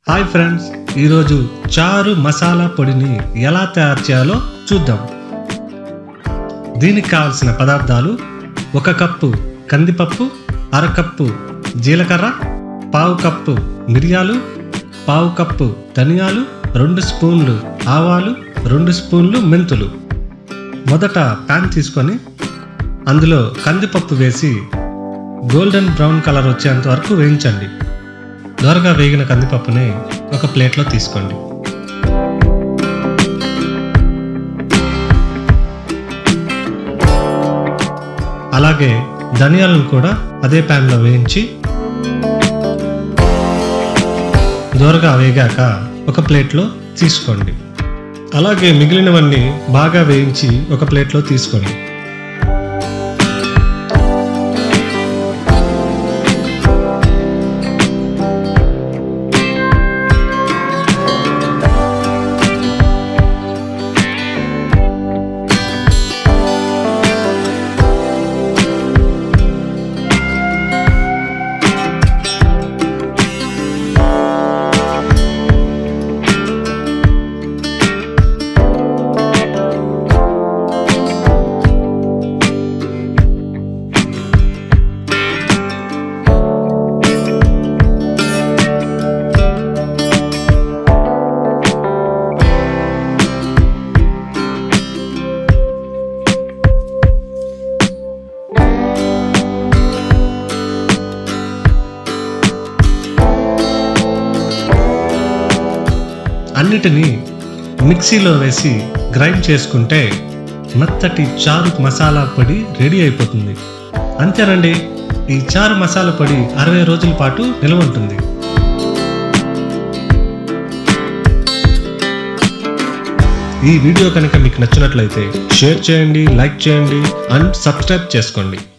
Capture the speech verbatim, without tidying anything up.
Hi friends, ఈరోజు చారు మసాలా పొడిని ఎలా తయారు చేయాలో చూద్దాం. దీనికి కావాల్సిన పదార్థాలు: ఒక కప్పు కందిపప్పు, అరకప్పు జీలకర్ర, పావు కప్పు మిరియాలు, పావు కప్పు ధనియాలు, రెండు స్పూన్లు ఆవాలు, రెండు స్పూన్లు మెంతులు. మొదట ప్యాన్ తీసుకొని అందులో కందిపప్పు వేసి గోల్డెన్ బ్రౌన్ కలర్ వచ్చేంత వరకు వేయించండి. దోరగా వేగిన కందిపప్పుని ఒక ప్లేట్లో తీసుకోండి. అలాగే ధనియాలను కూడా అదే ప్యాన్లో వేయించి దోరగా వేగాక ఒక ప్లేట్లో తీసుకోండి. అలాగే మిగిలినవన్నీ బాగా వేయించి ఒక ప్లేట్లో తీసుకోండి. అన్నిటినీ మిక్సీలో వేసి గ్రైండ్ చేసుకుంటే మెత్తటి చారు మసాలా పొడి రెడీ అయిపోతుంది. అంతేనండి, ఈ చారు మసాలా పొడి అరవై రోజుల పాటు నిల్వ ఉంటుంది. ఈ వీడియో కనుక మీకు నచ్చినట్లయితే షేర్ చేయండి, లైక్ చేయండి అండ్ సబ్స్క్రైబ్ చేసుకోండి.